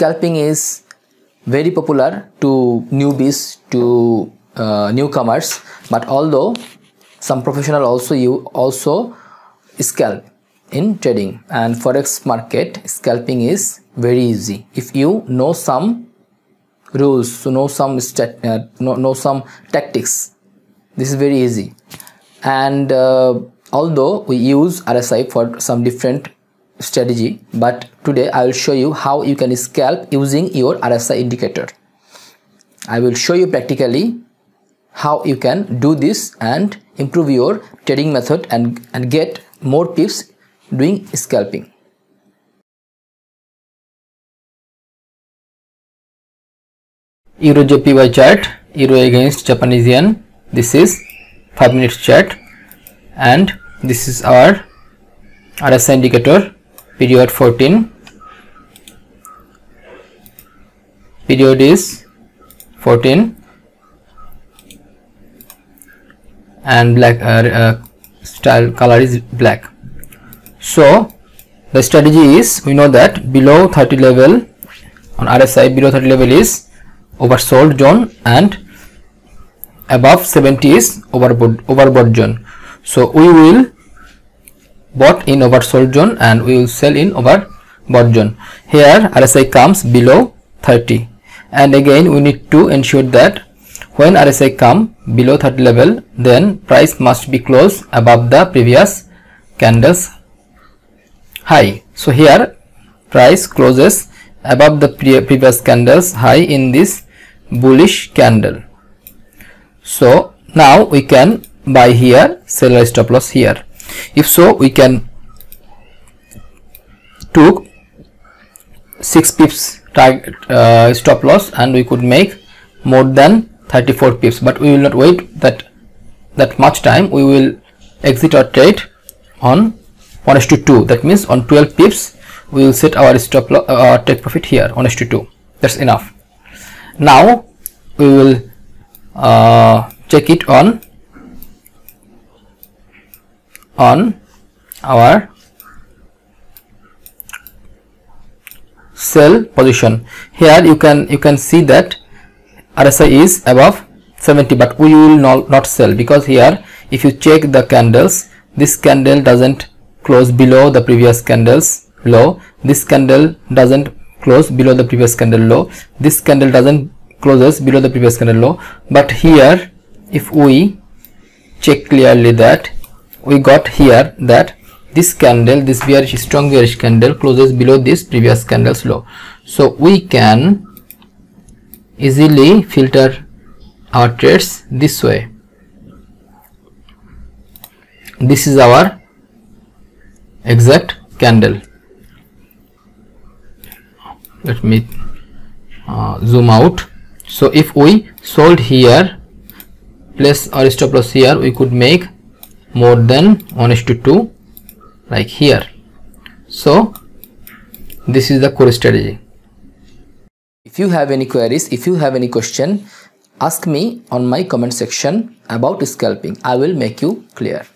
scalping is very popular to newbies, to newcomers, but although some professional also scalp in trading, and forex market scalping is very easy if you know some rules, so know some tactics. This is very easy. And although we use RSI for some different strategy, but today I will show you how you can scalp using your RSI indicator. I will show you practically how you can do this and improve your trading method and get more pips doing scalping. Euro JPY chart, Euro against Japanese yen. This is 5 minutes chart, and this is our RSI indicator. Period 14, period is 14, and black style color is black. So the strategy is, we know that below 30 level on RSI, below 30 level is oversold zone and above 70 is overbought zone. So we will bought in oversold zone and we will sell in overbought zone. Here RSI comes below 30, and again we need to ensure that when RSI come below 30 level, then price must be close above the previous candles high. So here price closes above the previous candles high in this bullish candle. So now we can buy here, sell or stop loss here. If so, we can took 6 pips target stop loss, and we could make more than 34 pips, but we will not wait that much time. We will exit our trade on 1:2. That means on 12 pips we will set our stop loss, take profit here 1:2. That's enough. Now we will check it on our sell position. Here you can see that RSI is above 70, but we will not sell, because here if you check the candles, this candle doesn't close below the previous candle's low, this candle doesn't close below the previous candle low, this candle doesn't closes below the previous candle low. But here if we check clearly, that we got here that this candle, this bearish, strong bearish candle closes below this previous candle's low. So we can easily filter our trades this way. This is our exact candle. Let me zoom out. So if we sold here, place our stop loss here, we could make more than 1:2 like here. So this is the core strategy. If you have any queries, if you have any question, ask me on my comment section about scalping. I will make you clear.